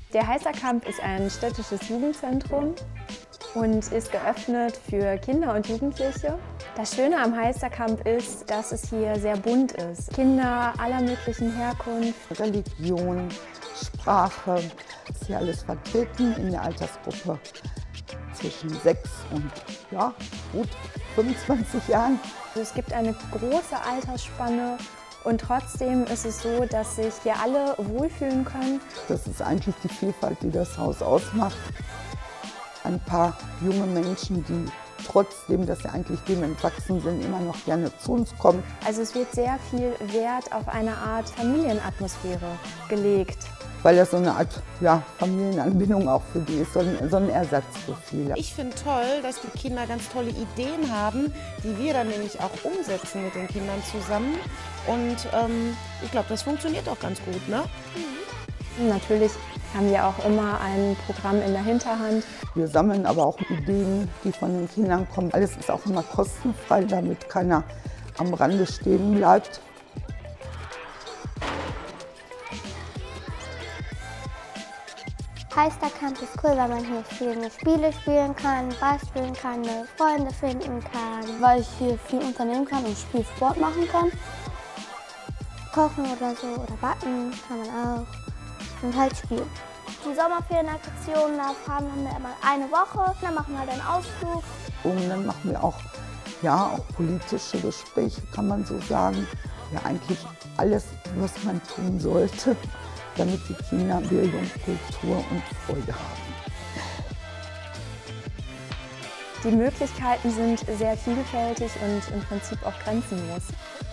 Der Heißerkamp ist ein städtisches Jugendzentrum und ist geöffnet für Kinder und Jugendliche. Das Schöne am Heißerkamp ist, dass es hier sehr bunt ist. Kinder aller möglichen Herkunft. Religion, Sprache, ist hier alles vertreten in der Altersgruppe zwischen 6 und ja, gut 25 Jahren. Es gibt eine große Altersspanne und trotzdem ist es so, dass sich hier alle wohlfühlen können. Das ist eigentlich die Vielfalt, die das Haus ausmacht. Ein paar junge Menschen, die trotzdem, dass sie eigentlich dem entwachsen sind, immer noch gerne zu uns kommen. Also es wird sehr viel Wert auf eine Art Familienatmosphäre gelegt. Weil das so eine Art Familienanbindung auch für die ist, so ein Ersatz für viele. Ich finde toll, dass die Kinder ganz tolle Ideen haben, die wir dann nämlich auch umsetzen mit den Kindern zusammen. Und ich glaube, das funktioniert auch ganz gut, ne? Natürlich haben wir auch immer ein Programm in der Hinterhand. Wir sammeln aber auch Ideen, die von den Kindern kommen. Alles ist auch immer kostenfrei, damit keiner am Rande stehen bleibt. Heißerkamp ist cool, weil man hier viele Spiele spielen kann, basteln kann, neue Freunde finden kann. Weil ich hier viel unternehmen kann und Spielsport machen kann. Kochen oder so oder backen kann man auch und halt spielen. Die Sommerferienaktionen, da fahren wir immer eine Woche, dann machen wir halt einen Ausflug. Und dann machen wir auch politische Gespräche, kann man so sagen. Ja, eigentlich alles, was man tun sollte, damit die Kinder Bildung, Kultur und Freude haben. Die Möglichkeiten sind sehr vielfältig und im Prinzip auch grenzenlos.